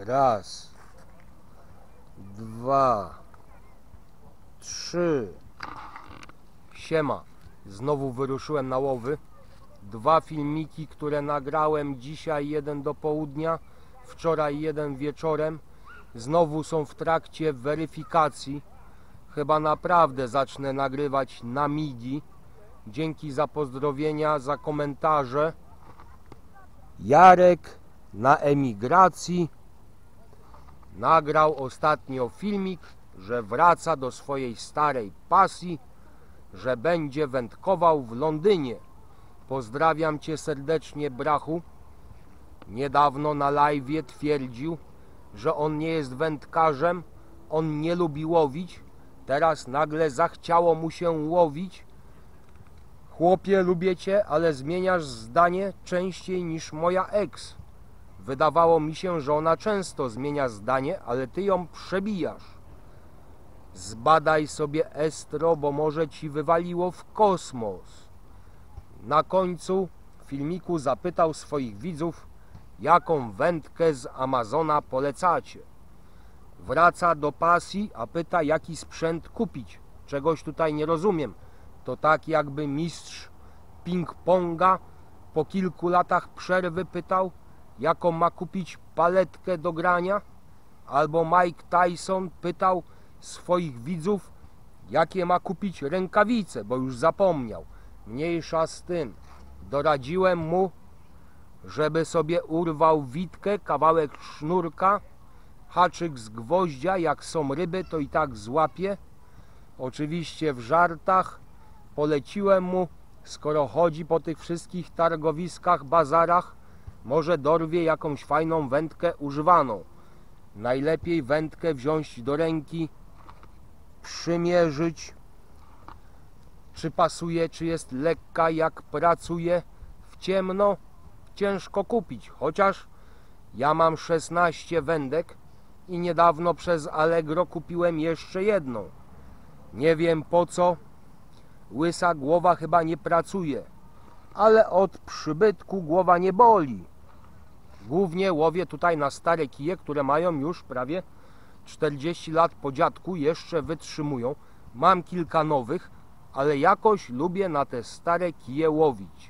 Raz, dwa, trzy. Siema, znowu wyruszyłem na łowy. Dwa filmiki, które nagrałem dzisiaj, jeden do południa, wczoraj jeden wieczorem, znowu są w trakcie weryfikacji. Chyba naprawdę zacznę nagrywać na MIDI. Dzięki za pozdrowienia, za komentarze. Jarek na emigracji nagrał ostatnio filmik, że wraca do swojej starej pasji, że będzie wędkował w Londynie. Pozdrawiam Cię serdecznie, brachu. Niedawno na live'ie twierdził, że on nie jest wędkarzem, on nie lubi łowić. Teraz nagle zachciało mu się łowić. Chłopie, lubię Cię, ale zmieniasz zdanie częściej niż moja ex. Wydawało mi się, że ona często zmienia zdanie, ale Ty ją przebijasz. Zbadaj sobie estro, bo może Ci wywaliło w kosmos. Na końcu filmiku zapytał swoich widzów, jaką wędkę z Amazona polecacie. Wraca do pasji, a pyta, jaki sprzęt kupić. Czegoś tutaj nie rozumiem. To tak jakby mistrz ping-ponga po kilku latach przerwy pytał, jaką ma kupić paletkę do grania, albo Mike Tyson pytał swoich widzów, jakie ma kupić rękawice, bo już zapomniał. Mniejsza z tym. Doradziłem mu, żeby sobie urwał witkę, kawałek sznurka, haczyk z gwoździa, jak są ryby, to i tak złapie. Oczywiście w żartach. Poleciłem mu, skoro chodzi po tych wszystkich targowiskach, bazarach, może dorwie jakąś fajną wędkę używaną. Najlepiej wędkę wziąć do ręki, przymierzyć, czy pasuje, czy jest lekka, jak pracuje. W ciemno ciężko kupić, chociaż ja mam 16 wędek i niedawno przez Allegro kupiłem jeszcze jedną. Nie wiem po co, łysa głowa chyba nie pracuje, ale od przybytku głowa nie boli. Głównie łowię tutaj na stare kije, które mają już prawie 40 lat po dziadku, jeszcze wytrzymują. Mam kilka nowych, ale jakoś lubię na te stare kije łowić.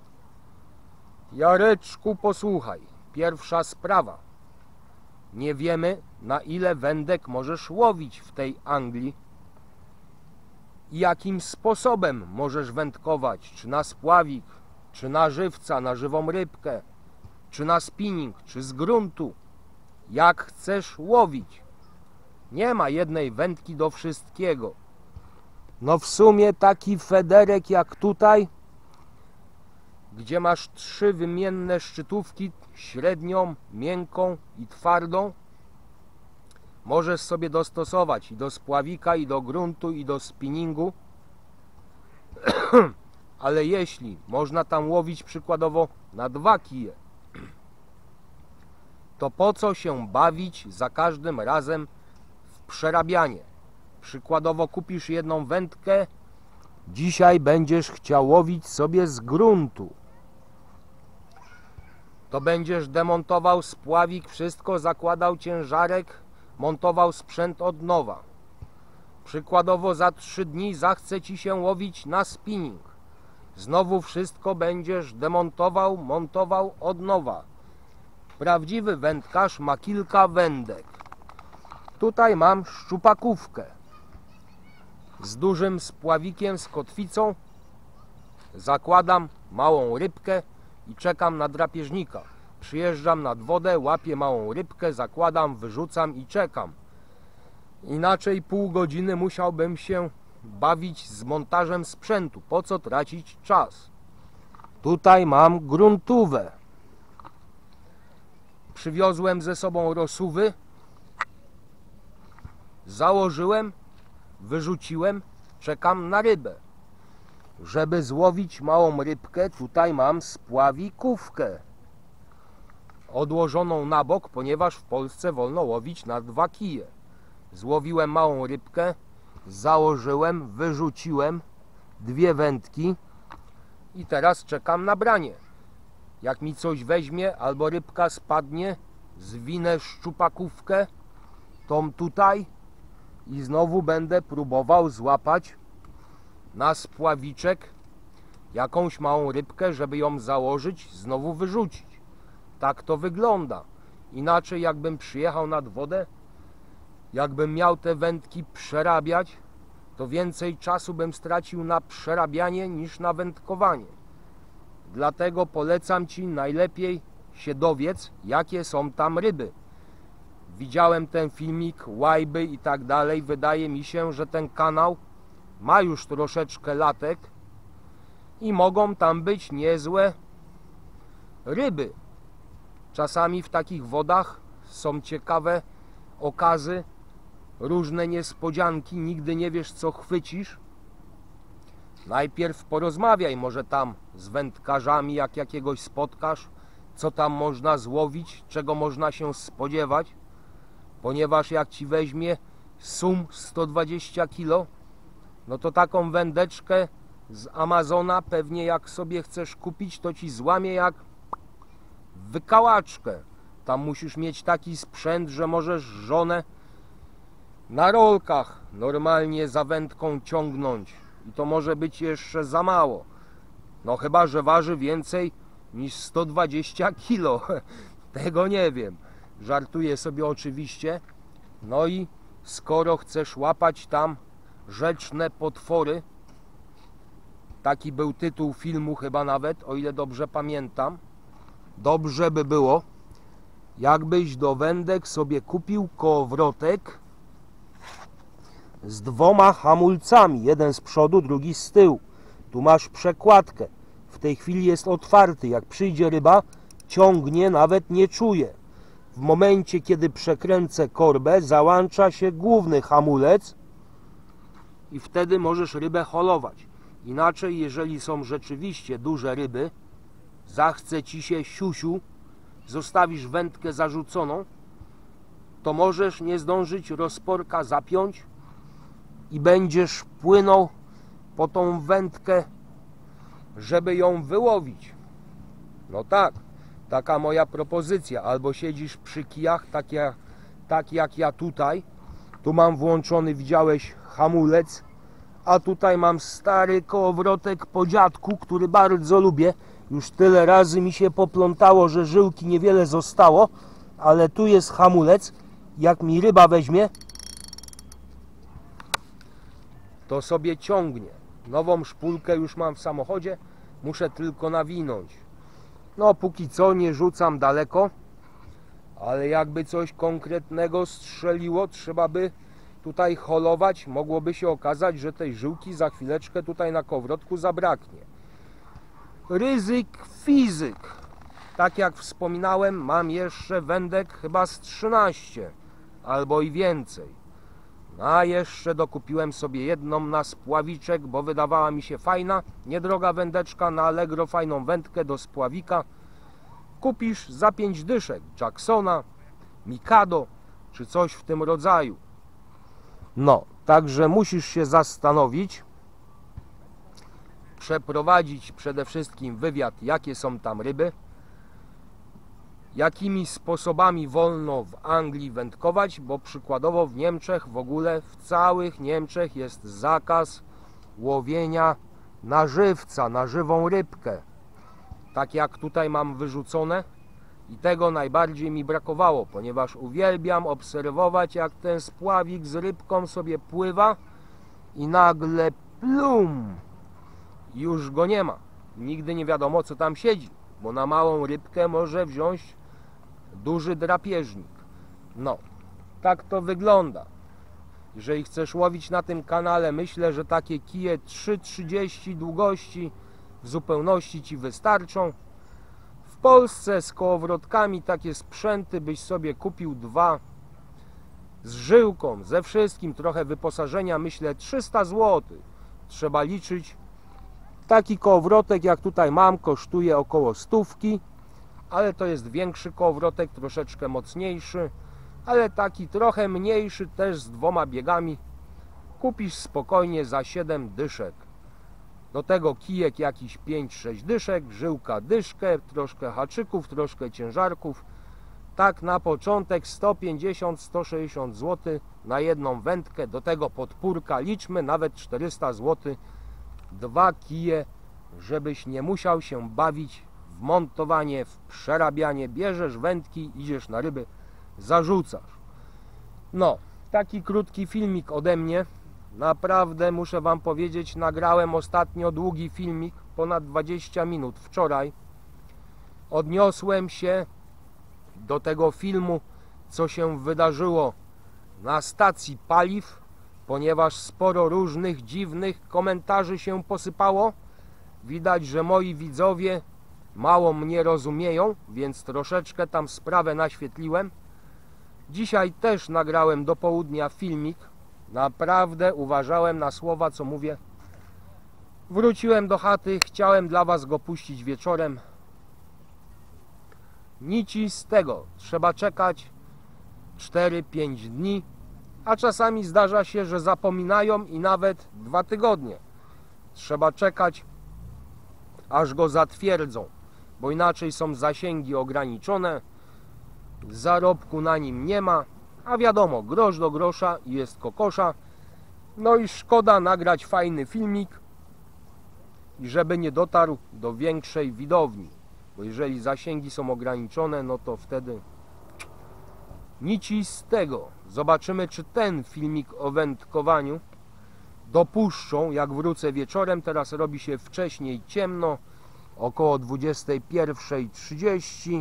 Jareczku, posłuchaj, pierwsza sprawa. Nie wiemy, na ile wędek możesz łowić w tej Anglii i jakim sposobem możesz wędkować, czy na spławik, czy na żywca, na żywą rybkę, czy na spinning, czy z gruntu. Jak chcesz łowić. Nie ma jednej wędki do wszystkiego. No w sumie taki federek jak tutaj, gdzie masz 3 wymienne szczytówki, średnią, miękką i twardą, możesz sobie dostosować i do spławika, i do gruntu, i do spinningu. Ale jeśli można tam łowić przykładowo na 2 kije, to po co się bawić za każdym razem w przerabianie? Przykładowo kupisz jedną wędkę, dzisiaj będziesz chciał łowić sobie z gruntu. To będziesz demontował spławik, wszystko, zakładał ciężarek, montował sprzęt od nowa. Przykładowo za 3 dni zachce Ci się łowić na spinning. Znowu wszystko będziesz demontował, montował od nowa. Prawdziwy wędkarz ma kilka wędek. Tutaj mam szczupakówkę z dużym spławikiem, z kotwicą. Zakładam małą rybkę i czekam na drapieżnika. Przyjeżdżam nad wodę, łapię małą rybkę, zakładam, wyrzucam i czekam. Inaczej pół godziny musiałbym się bawić z montażem sprzętu. Po co tracić czas? Tutaj mam gruntówę. Przywiozłem ze sobą rosuwy. Założyłem, wyrzuciłem, czekam na rybę. Żeby złowić małą rybkę, tutaj mam spławikówkę odłożoną na bok, ponieważ w Polsce wolno łowić na 2 kije. Złowiłem małą rybkę, założyłem, wyrzuciłem 2 wędki i teraz czekam na branie. Jak mi coś weźmie albo rybka spadnie, zwinę szczupakówkę, tą tutaj, i znowu będę próbował złapać na spławiczek jakąś małą rybkę, żeby ją założyć, znowu wyrzucić. Tak to wygląda. Inaczej jakbym przyjechał nad wodę, jakbym miał te wędki przerabiać, to więcej czasu bym stracił na przerabianie niż na wędkowanie. Dlatego polecam Ci, najlepiej się dowiedz, jakie są tam ryby. Widziałem ten filmik, łajby i tak dalej. Wydaje mi się, że ten kanał ma już troszeczkę latek i mogą tam być niezłe ryby. Czasami w takich wodach są ciekawe okazy, różne niespodzianki, nigdy nie wiesz, co chwycisz. Najpierw porozmawiaj może tam z wędkarzami, jak jakiegoś spotkasz, co tam można złowić, czego można się spodziewać, ponieważ jak Ci weźmie sum 120 kg, no to taką wędeczkę z Amazona pewnie jak sobie chcesz kupić, to Ci złamie jak wykałaczkę. Tam musisz mieć taki sprzęt, że możesz żonę na rolkach normalnie za wędką ciągnąć i to może być jeszcze za mało. No chyba że waży więcej niż 120 kg. Tego nie wiem. Żartuję sobie oczywiście. No i skoro chcesz łapać tam rzeczne potwory, taki był tytuł filmu chyba nawet, o ile dobrze pamiętam, dobrze by było, jakbyś do wędek sobie kupił kołowrotek z 2 hamulcami, jeden z przodu, drugi z tyłu. Tu masz przekładkę, w tej chwili jest otwarty, jak przyjdzie ryba, ciągnie, nawet nie czuje. W momencie, kiedy przekręcę korbę, załącza się główny hamulec i wtedy możesz rybę holować. Inaczej, jeżeli są rzeczywiście duże ryby, zachce Ci się siusiu, zostawisz wędkę zarzuconą, to możesz nie zdążyć rozporka zapiąć i będziesz płynął po tą wędkę, żeby ją wyłowić. No tak, taka moja propozycja. Albo siedzisz przy kijach, tak jak ja tutaj. Tu mam włączony, widziałeś, hamulec, a tutaj mam stary kołowrotek po dziadku, który bardzo lubię. Już tyle razy mi się poplątało, że żyłki niewiele zostało, ale tu jest hamulec. Jak mi ryba weźmie, to sobie ciągnie. Nową szpulkę już mam w samochodzie, muszę tylko nawinąć. No póki co nie rzucam daleko, ale jakby coś konkretnego strzeliło, trzeba by tutaj holować, mogłoby się okazać, że tej żyłki za chwileczkę tutaj na kołowrotku zabraknie. Ryzyk fizyk. Tak jak wspominałem, mam jeszcze wędek chyba z 13 albo i więcej. A jeszcze dokupiłem sobie jedną na spławiczek, bo wydawała mi się fajna, niedroga wędeczka na Allegro, fajną wędkę do spławika. Kupisz za 5 dyszek Jacksona, Mikado czy coś w tym rodzaju. No, także musisz się zastanowić, przeprowadzić przede wszystkim wywiad, jakie są tam ryby, jakimi sposobami wolno w Anglii wędkować, bo przykładowo w Niemczech, w ogóle w całych Niemczech jest zakaz łowienia na żywca, na żywą rybkę. Tak jak tutaj mam wyrzucone i tego najbardziej mi brakowało, ponieważ uwielbiam obserwować, jak ten spławik z rybką sobie pływa i nagle plum, już go nie ma. Nigdy nie wiadomo, co tam siedzi, bo na małą rybkę może wziąć duży drapieżnik. No, tak to wygląda. Jeżeli chcesz łowić na tym kanale, myślę, że takie kije 3,30 długości w zupełności Ci wystarczą. W Polsce z kołowrotkami takie sprzęty byś sobie kupił 2 z żyłką, ze wszystkim, trochę wyposażenia, myślę 300 zł. Trzeba liczyć. Taki kołowrotek jak tutaj mam kosztuje około 100, ale to jest większy kołowrotek, troszeczkę mocniejszy, ale taki trochę mniejszy też z 2 biegami kupisz spokojnie za 7 dyszek. Do tego kijek jakiś 5-6 dyszek, żyłka dyszkę, troszkę haczyków, troszkę ciężarków. Tak na początek 150-160 zł na jedną wędkę, do tego podpórka, liczmy nawet 400 zł, 2 kije, żebyś nie musiał się bawić w montowanie, w przerabianie. Bierzesz wędki, idziesz na ryby, zarzucasz. No, taki krótki filmik ode mnie. Naprawdę muszę wam powiedzieć, nagrałem ostatnio długi filmik, ponad 20 minut wczoraj. Odniosłem się do tego filmu, co się wydarzyło na stacji paliw, ponieważ sporo różnych dziwnych komentarzy się posypało. Widać, że moi widzowie mało mnie rozumieją, więc troszeczkę tam sprawę naświetliłem. Dzisiaj też nagrałem do południa filmik. Naprawdę uważałem na słowa, co mówię. Wróciłem do chaty, chciałem dla was go puścić wieczorem. Nic z tego, trzeba czekać 4-5 dni, a czasami zdarza się, że zapominają i nawet 2 tygodnie. Trzeba czekać, aż go zatwierdzą, bo inaczej są zasięgi ograniczone, zarobku na nim nie ma, a wiadomo, grosz do grosza i jest kokosza. No i szkoda nagrać fajny filmik i żeby nie dotarł do większej widowni, bo jeżeli zasięgi są ograniczone, no to wtedy nic z tego. Zobaczymy, czy ten filmik o wędkowaniu dopuszczą, jak wrócę wieczorem. Teraz robi się wcześniej ciemno, około 21:30.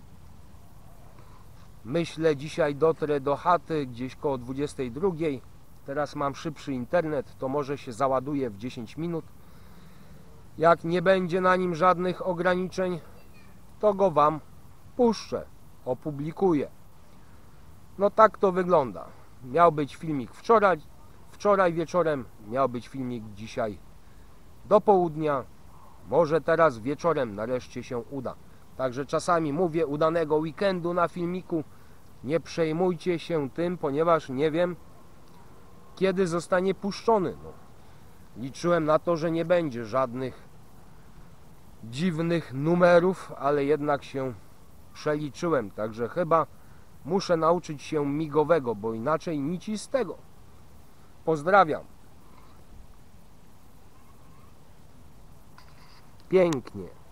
Myślę, dzisiaj dotrę do chaty gdzieś koło 22:00. Teraz mam szybszy internet, to może się załaduje w 10 minut. Jak nie będzie na nim żadnych ograniczeń, to go wam puszczę, opublikuję. No tak to wygląda. Miał być filmik wczoraj wieczorem, miał być filmik dzisiaj do południa. Może teraz wieczorem nareszcie się uda. Także czasami mówię udanego weekendu na filmiku. Nie przejmujcie się tym, ponieważ nie wiem, kiedy zostanie puszczony. No, liczyłem na to, że nie będzie żadnych dziwnych numerów, ale jednak się przeliczyłem. Także chyba muszę nauczyć się migowego, bo inaczej nic z tego. Pozdrawiam. Pięknie.